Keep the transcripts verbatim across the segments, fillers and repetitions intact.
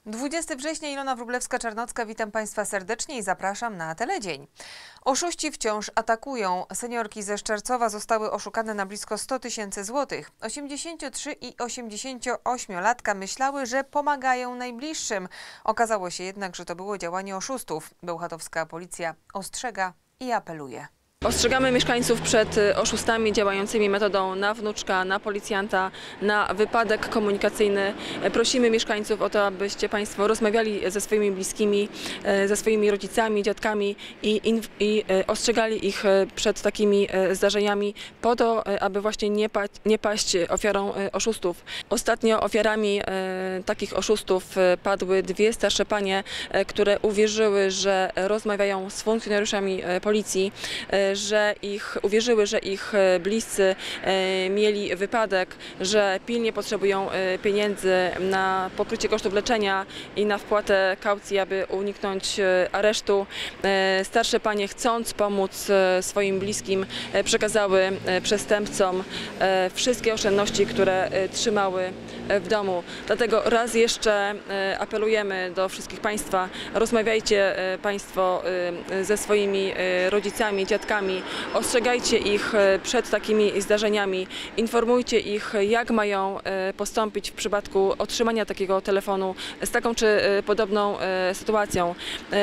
dwudziestego września, Ilona Wróblewska-Czarnocka, witam Państwa serdecznie i zapraszam na Teledzień. Oszuści wciąż atakują. Seniorki ze Szczercowa zostały oszukane na blisko sto tysięcy złotych. osiemdziesięciotrzy i osiemdziesięcioośmiolatka myślały, że pomagają najbliższym. Okazało się jednak, że to było działanie oszustów. Bełchatowska policja ostrzega i apeluje. Ostrzegamy mieszkańców przed oszustami działającymi metodą na wnuczka, na policjanta, na wypadek komunikacyjny. Prosimy mieszkańców o to, abyście Państwo rozmawiali ze swoimi bliskimi, ze swoimi rodzicami, dziadkami i, i, i ostrzegali ich przed takimi zdarzeniami po to, aby właśnie nie, pa, nie paść ofiarą oszustów. Ostatnio ofiarami takich oszustów padły dwie starsze panie, które uwierzyły, że rozmawiają z funkcjonariuszami policji, że ich uwierzyły, że ich bliscy mieli wypadek, że pilnie potrzebują pieniędzy na pokrycie kosztów leczenia i na wpłatę kaucji, aby uniknąć aresztu. Starsze panie, chcąc pomóc swoim bliskim, przekazały przestępcom wszystkie oszczędności, które trzymały w domu. Dlatego raz jeszcze apelujemy do wszystkich Państwa, rozmawiajcie Państwo ze swoimi rodzicami, dziadkami, ostrzegajcie ich przed takimi zdarzeniami, informujcie ich, jak mają postąpić w przypadku otrzymania takiego telefonu z taką czy podobną sytuacją.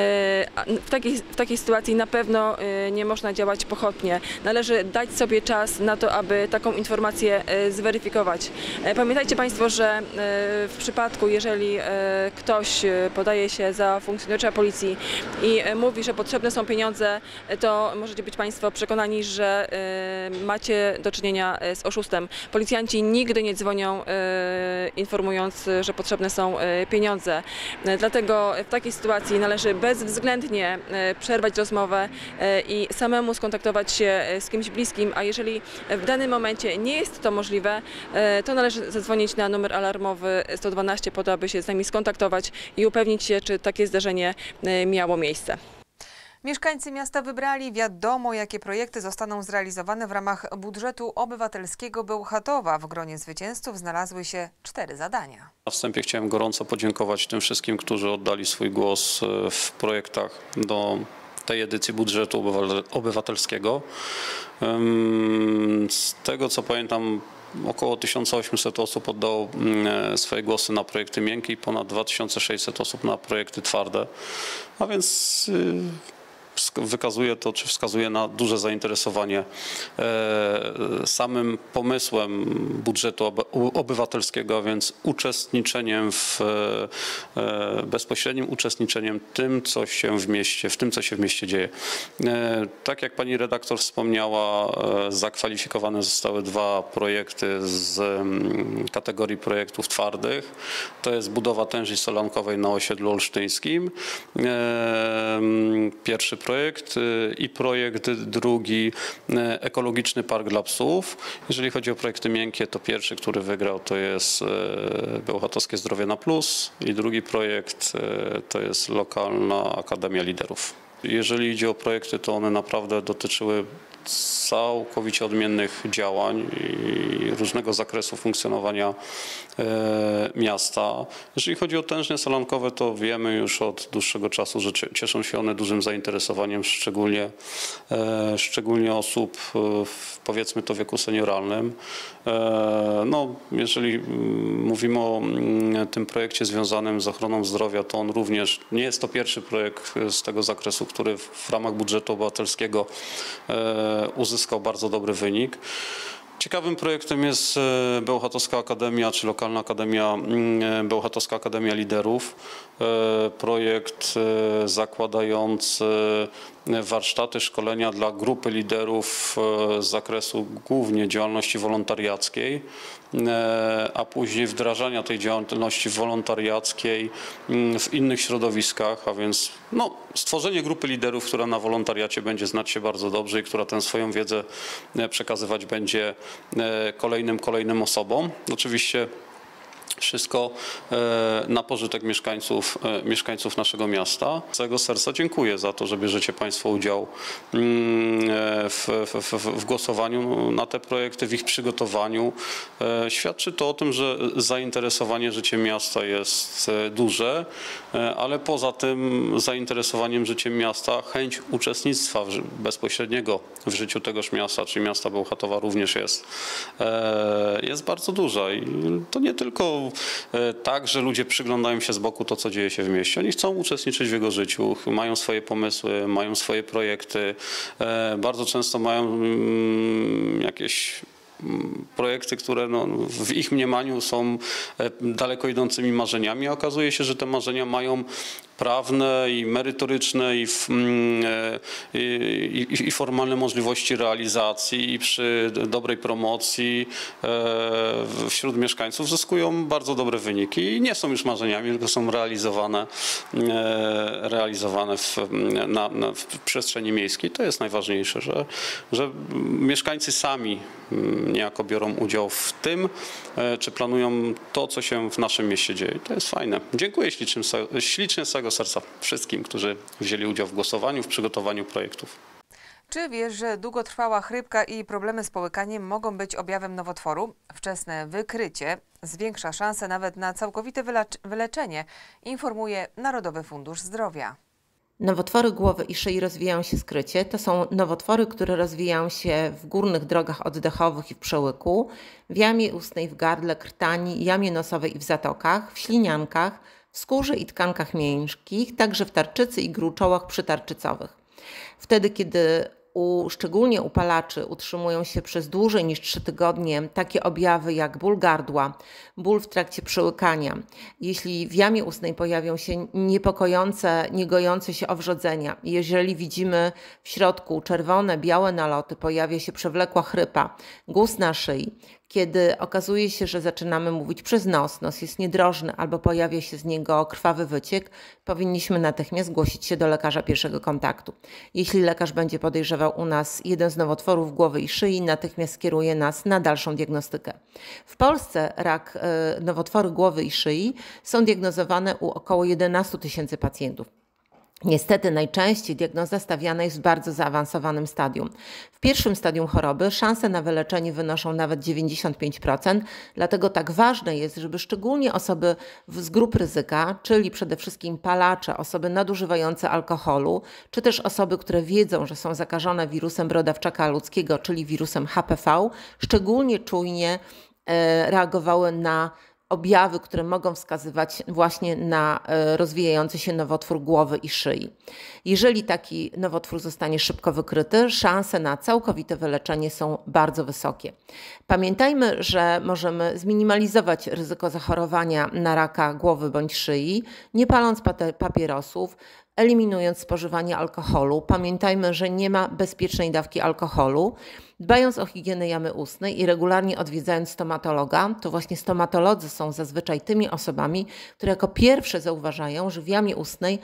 W takiej, w takiej sytuacji na pewno nie można działać pochopnie. Należy dać sobie czas na to, aby taką informację zweryfikować. Pamiętajcie Państwo, że w przypadku, jeżeli ktoś podaje się za funkcjonariusza policji i mówi, że potrzebne są pieniądze, to możecie być Państwo przekonani, że y, macie do czynienia z oszustem. Policjanci nigdy nie dzwonią y, informując, że potrzebne są y, pieniądze. Y, dlatego w takiej sytuacji należy bezwzględnie y, przerwać rozmowę y, i samemu skontaktować się z kimś bliskim, a jeżeli w danym momencie nie jest to możliwe, y, to należy zadzwonić na numer alarmowy sto dwanaście po to, aby się z nami skontaktować i upewnić się, czy takie zdarzenie y, miało miejsce. Mieszkańcy miasta wybrali, wiadomo, jakie projekty zostaną zrealizowane w ramach budżetu obywatelskiego Bełchatowa. W gronie zwycięzców znalazły się cztery zadania. Na wstępie chciałem gorąco podziękować tym wszystkim, którzy oddali swój głos w projektach do tej edycji budżetu obywatelskiego. Z tego, co pamiętam, około tysiąc osiemset osób oddało swoje głosy na projekty miękkie i ponad dwa tysiące sześćset osób na projekty twarde. A więc wykazuje to, czy wskazuje na duże zainteresowanie samym pomysłem budżetu obywatelskiego, a więc uczestniczeniem w, bezpośrednim uczestniczeniem tym, co się w mieście, w tym, co się w mieście dzieje. Tak jak pani redaktor wspomniała, zakwalifikowane zostały dwa projekty z kategorii projektów twardych. To jest budowa tęży solankowej na osiedlu olsztyńskim. Pierwszy projekt i projekt drugi, ekologiczny park dla psów. Jeżeli chodzi o projekty miękkie, to pierwszy, który wygrał, to jest Bełchatowskie Zdrowie na Plus i drugi projekt to jest lokalna Akademia Liderów. Jeżeli idzie o projekty, to one naprawdę dotyczyły całkowicie odmiennych działań i różnego zakresu funkcjonowania miasta. Jeżeli chodzi o tężnie solankowe, to wiemy już od dłuższego czasu, że cieszą się one dużym zainteresowaniem, szczególnie, szczególnie osób w, powiedzmy to, wieku senioralnym. No, jeżeli mówimy o tym projekcie związanym z ochroną zdrowia, to on również nie jest to pierwszy projekt z tego zakresu, który w ramach budżetu obywatelskiego uzyskał bardzo dobry wynik. Ciekawym projektem jest Bełchatowska Akademia, czy lokalna Akademia, Bełchatowska Akademia Liderów. Projekt zakładający warsztaty, szkolenia dla grupy liderów z zakresu głównie działalności wolontariackiej, a później wdrażania tej działalności wolontariackiej w innych środowiskach, a więc no, stworzenie grupy liderów, która na wolontariacie będzie znać się bardzo dobrze i która tę swoją wiedzę przekazywać będzie kolejnym, kolejnym osobom. Oczywiście Wszystko na pożytek mieszkańców, mieszkańców naszego miasta. Z całego serca dziękuję za to, że bierzecie Państwo udział w, w, w głosowaniu na te projekty, w ich przygotowaniu. Świadczy to o tym, że zainteresowanie życiem miasta jest duże, ale poza tym zainteresowaniem życiem miasta chęć uczestnictwa bezpośredniego w życiu tegoż miasta, czyli miasta Bełchatowa również jest, jest bardzo duża. I to nie tylko tak, że ludzie przyglądają się z boku to, co dzieje się w mieście. Oni chcą uczestniczyć w jego życiu, mają swoje pomysły, mają swoje projekty. Bardzo często mają jakieś projekty, które no, w ich mniemaniu są daleko idącymi marzeniami, a okazuje się, że te marzenia mają prawne i merytoryczne i, w, i, i, i formalne możliwości realizacji i przy dobrej promocji e, wśród mieszkańców zyskują bardzo dobre wyniki i nie są już marzeniami, tylko są realizowane, e, realizowane w, na, na, w przestrzeni miejskiej. To jest najważniejsze, że, że mieszkańcy sami niejako biorą udział w tym, e, czy planują to, co się w naszym mieście dzieje. To jest fajne. Dziękuję ślicznie, ślicznie z całego serca wszystkim, którzy wzięli udział w głosowaniu, w przygotowaniu projektów. Czy wiesz, że długotrwała chrypka i problemy z połykaniem mogą być objawem nowotworu? Wczesne wykrycie zwiększa szanse nawet na całkowite wyleczenie, informuje Narodowy Fundusz Zdrowia. Nowotwory głowy i szyi rozwijają się skrycie. To są nowotwory, które rozwijają się w górnych drogach oddechowych i w przełyku, w jamie ustnej, w gardle, krtani, jamie nosowej i w zatokach, w śliniankach, w skórze i tkankach miękkich, także w tarczycy i gruczołach przytarczycowych. Wtedy, kiedy u, szczególnie u palaczy utrzymują się przez dłużej niż trzy tygodnie takie objawy jak ból gardła, ból w trakcie przełykania. Jeśli w jamie ustnej pojawią się niepokojące, niegojące się owrzodzenia, jeżeli widzimy w środku czerwone, białe naloty, pojawia się przewlekła chrypa, guz na szyi, kiedy okazuje się, że zaczynamy mówić przez nos, nos jest niedrożny albo pojawia się z niego krwawy wyciek, powinniśmy natychmiast zgłosić się do lekarza pierwszego kontaktu. Jeśli lekarz będzie podejrzewał u nas jeden z nowotworów głowy i szyi, natychmiast skieruje nas na dalszą diagnostykę. W Polsce rak, nowotwory głowy i szyi są diagnozowane u około jedenastu tysięcy pacjentów. Niestety najczęściej diagnoza stawiana jest w bardzo zaawansowanym stadium. W pierwszym stadium choroby szanse na wyleczenie wynoszą nawet dziewięćdziesiąt pięć procent, dlatego tak ważne jest, żeby szczególnie osoby z grup ryzyka, czyli przede wszystkim palacze, osoby nadużywające alkoholu, czy też osoby, które wiedzą, że są zakażone wirusem brodawczaka ludzkiego, czyli wirusem H P V, szczególnie czujnie reagowały na objawy, które mogą wskazywać właśnie na rozwijający się nowotwór głowy i szyi. Jeżeli taki nowotwór zostanie szybko wykryty, szanse na całkowite wyleczenie są bardzo wysokie. Pamiętajmy, że możemy zminimalizować ryzyko zachorowania na raka głowy bądź szyi, nie paląc papierosów, eliminując spożywanie alkoholu. Pamiętajmy, że nie ma bezpiecznej dawki alkoholu. Dbając o higienę jamy ustnej i regularnie odwiedzając stomatologa, to właśnie stomatolodzy są zazwyczaj tymi osobami, które jako pierwsze zauważają, że w jamie ustnej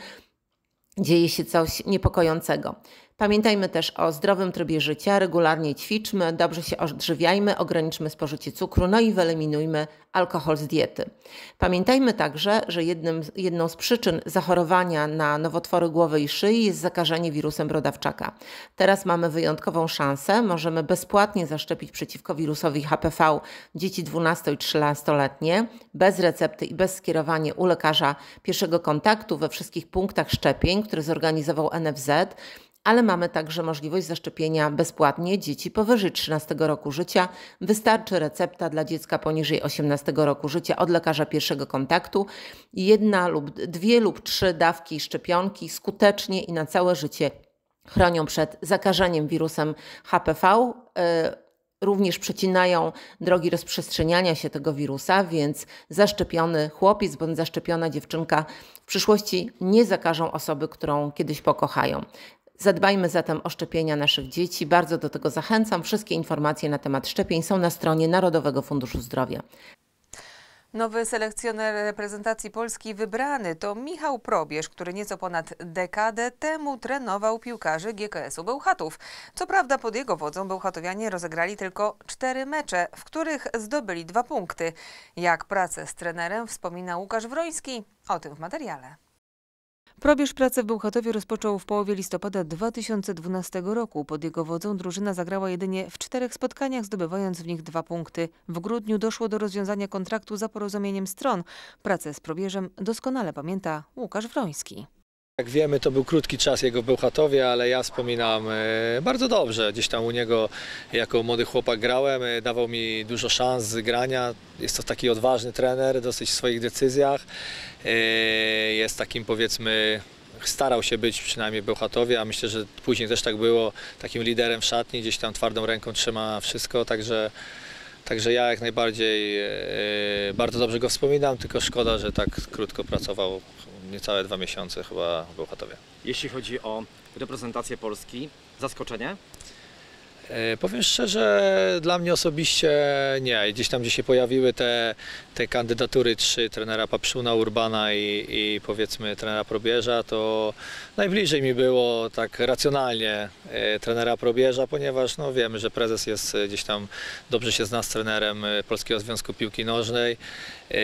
dzieje się coś niepokojącego. Pamiętajmy też o zdrowym trybie życia, regularnie ćwiczmy, dobrze się odżywiajmy, ograniczmy spożycie cukru, no i wyeliminujmy alkohol z diety. Pamiętajmy także, że jednym, jedną z przyczyn zachorowania na nowotwory głowy i szyi jest zakażenie wirusem brodawczaka. Teraz mamy wyjątkową szansę, możemy bezpłatnie zaszczepić przeciwko wirusowi H P V dzieci dwunasto- i trzynastoletnie, bez recepty i bez skierowania u lekarza pierwszego kontaktu we wszystkich punktach szczepień, które zorganizował N F Z, ale mamy także możliwość zaszczepienia bezpłatnie dzieci powyżej trzynastego roku życia. Wystarczy recepta dla dziecka poniżej osiemnastego roku życia od lekarza pierwszego kontaktu. Jedna lub dwie lub trzy dawki szczepionki skutecznie i na całe życie chronią przed zakażeniem wirusem H P V. Również przecinają drogi rozprzestrzeniania się tego wirusa, więc zaszczepiony chłopiec bądź zaszczepiona dziewczynka w przyszłości nie zakażą osoby, którą kiedyś pokochają. Zadbajmy zatem o szczepienia naszych dzieci. Bardzo do tego zachęcam. Wszystkie informacje na temat szczepień są na stronie Narodowego Funduszu Zdrowia. Nowy selekcjoner reprezentacji Polski wybrany to Michał Probierz, który nieco ponad dekadę temu trenował piłkarzy G K S u Bełchatów. Co prawda pod jego wodzą bełchatowianie rozegrali tylko cztery mecze, w których zdobyli dwa punkty. Jak pracę z trenerem wspomina Łukasz Wroński, o tym w materiale. Probierz pracę w Bełchatowie rozpoczął w połowie listopada dwa tysiące dwunastego roku. Pod jego wodzą drużyna zagrała jedynie w czterech spotkaniach, zdobywając w nich dwa punkty. W grudniu doszło do rozwiązania kontraktu za porozumieniem stron. Pracę z Probierzem doskonale pamięta Łukasz Wroński. Jak wiemy, to był krótki czas jego w Bełchatowie, ale ja wspominam e, bardzo dobrze. Gdzieś tam u niego jako młody chłopak grałem, e, dawał mi dużo szans grania. Jest to taki odważny trener, dosyć w swoich decyzjach. E, jest takim, powiedzmy, starał się być przynajmniej w Bełchatowie, a myślę, że później też tak było, takim liderem w szatni, gdzieś tam twardą ręką trzyma wszystko, także Także ja jak najbardziej e, bardzo dobrze go wspominam, tylko szkoda, że tak krótko pracował, niecałe dwa miesiące chyba w Bełchatowie. Jeśli chodzi o reprezentację Polski, zaskoczenie? E, powiem szczerze, dla mnie osobiście nie. Gdzieś tam, gdzie się pojawiły te, te kandydatury trzy, trenera Papszuna, Urbana i, i powiedzmy trenera Probierza, to najbliżej mi było tak racjonalnie e, trenera Probierza, ponieważ no, wiemy, że prezes jest gdzieś tam, dobrze się zna z trenerem Polskiego Związku Piłki Nożnej. E,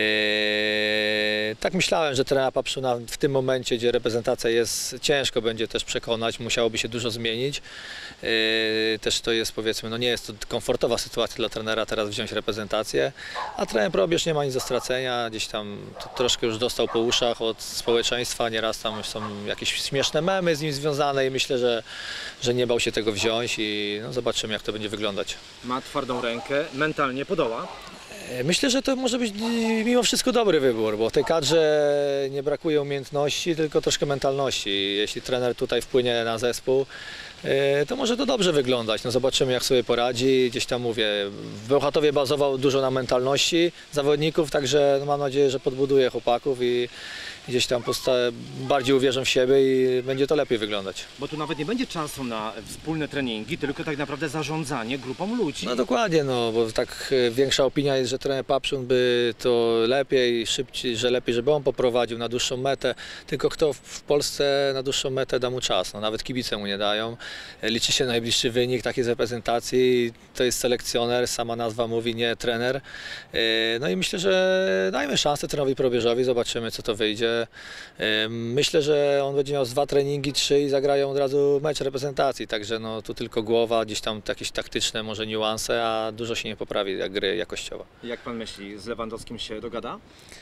tak myślałem, że trenera Papszuna w tym momencie, gdzie reprezentacja jest, ciężko będzie też przekonać, musiałoby się dużo zmienić. E, też to jest, powiedzmy, no nie jest to komfortowa sytuacja dla trenera teraz wziąć reprezentację, a trener Probierz nie ma nic do stracenia, gdzieś tam troszkę już dostał po uszach od społeczeństwa, nieraz tam są jakieś śmieszne memy z nim związane i myślę, że, że nie bał się tego wziąć i no, zobaczymy, jak to będzie wyglądać. Ma twardą rękę, mentalnie podoła. Myślę, że to może być mimo wszystko dobry wybór, bo w tej kadrze nie brakuje umiejętności, tylko troszkę mentalności. Jeśli trener tutaj wpłynie na zespół, to może to dobrze wyglądać. No zobaczymy, jak sobie poradzi. Gdzieś tam mówię, w Bełchatowie bazował dużo na mentalności zawodników, także no mam nadzieję, że podbuduje chłopaków i gdzieś tam bardziej uwierzą w siebie i będzie to lepiej wyglądać. Bo tu nawet nie będzie czasu na wspólne treningi, tylko tak naprawdę zarządzanie grupą ludzi. No dokładnie, no bo tak większa opinia jest, że trener Papszun by to lepiej, szybciej, że lepiej, żeby on poprowadził na dłuższą metę, tylko kto w Polsce na dłuższą metę da mu czas, no nawet kibice mu nie dają. Liczy się najbliższy wynik takiej reprezentacji, to jest selekcjoner, sama nazwa mówi, nie trener. No i myślę, że dajmy szansę trenerowi Probierzowi, zobaczymy, co to wyjdzie. Myślę, że on będzie miał z dwa treningi, trzy i zagrają od razu mecz reprezentacji, także no tu tylko głowa, gdzieś tam jakieś taktyczne może niuanse, a dużo się nie poprawi jak gry jakościowa. Jak pan myśli, z Lewandowskim się dogada?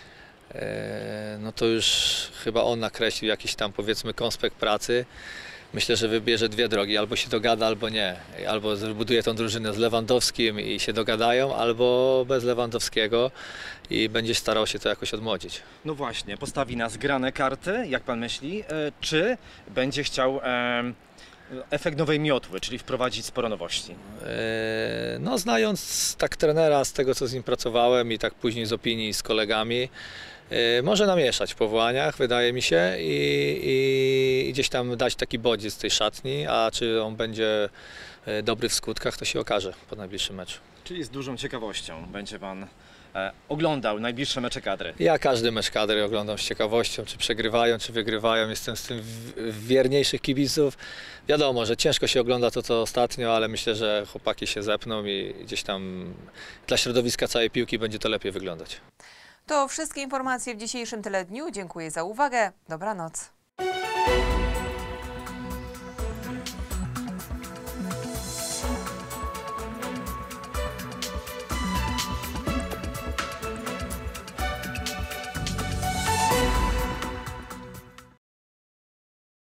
No to już chyba on nakreślił jakiś tam, powiedzmy, konspekt pracy. Myślę, że wybierze dwie drogi, albo się dogada, albo nie. Albo zbuduje tą drużynę z Lewandowskim i się dogadają, albo bez Lewandowskiego i będzie starał się to jakoś odmłodzić. No właśnie, postawi na zgrane karty, jak pan myśli, czy będzie chciał efekt nowej miotły, czyli wprowadzić sporo nowości? No znając tak trenera, z tego co z nim pracowałem i tak później z opinii z kolegami, może namieszać w powołaniach, wydaje mi się, i, i, i gdzieś tam dać taki bodziec z tej szatni, a czy on będzie dobry w skutkach, to się okaże po najbliższym meczu. Czyli z dużą ciekawością będzie pan e, oglądał najbliższe mecze kadry? Ja każdy mecz kadry oglądam z ciekawością, czy przegrywają, czy wygrywają. Jestem z tym w wierniejszych kibiców. Wiadomo, że ciężko się ogląda to, co ostatnio, ale myślę, że chłopaki się zepną i gdzieś tam dla środowiska całej piłki będzie to lepiej wyglądać. To wszystkie informacje w dzisiejszym Teledniu. Dziękuję za uwagę. Dobranoc.